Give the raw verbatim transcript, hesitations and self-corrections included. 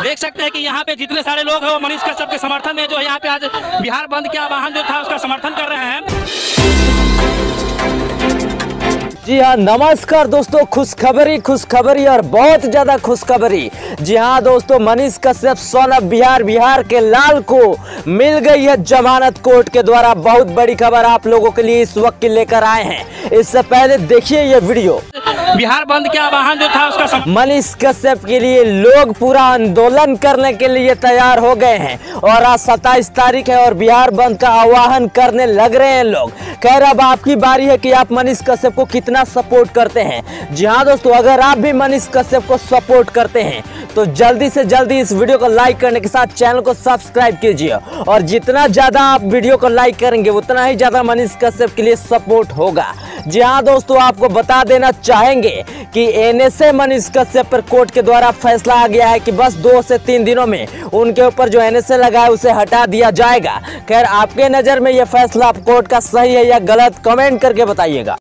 देख सकते हैं कि यहाँ पे जितने सारे लोग हैं वो मनीष कश्यप के समर्थन में जो यहाँ पे आज बिहार बंद के आह्वान जो था उसका समर्थन कर रहे हैं। जी हाँ, नमस्कार दोस्तों, खुशखबरी खुशखबरी और बहुत ज्यादा खुशखबरी। जी हाँ दोस्तों, मनीष कश्यप सन ऑफ बिहार बिहार के लाल को मिल गई है जमानत कोर्ट के द्वारा। बहुत बड़ी खबर आप लोगों के लिए इस वक्त की लेकर आए हैं। इससे पहले देखिए ये वीडियो। बिहार बंद के आह्वान जो था उसका सम... मनीष कश्यप के लिए लोग पूरा आंदोलन करने के लिए तैयार हो गए हैं और आज सत्ताईस तारीख है और बिहार बंद का आह्वान करने लग रहे हैं लोग। खैर, अब आपकी बारी है कि आप मनीष कश्यप को कितना सपोर्ट करते हैं। जी हाँ दोस्तों, अगर आप भी मनीष कश्यप को सपोर्ट करते हैं तो जल्दी से जल्दी इस वीडियो को लाइक करने के साथ चैनल को सब्सक्राइब कीजिए और जितना ज्यादा आप वीडियो को लाइक करेंगे उतना ही ज्यादा मनीष कश्यप के लिए सपोर्ट होगा। जी हाँ दोस्तों, आपको बता देना चाहेंगे कि एनएसए मनीष कश्यप पर कोर्ट के द्वारा फैसला आ गया है कि बस दो से तीन दिनों में उनके ऊपर जो एनएसए लगा है उसे हटा दिया जाएगा। खैर, आपके नजर में यह फैसला कोर्ट का सही है या गलत, कमेंट करके बताइएगा।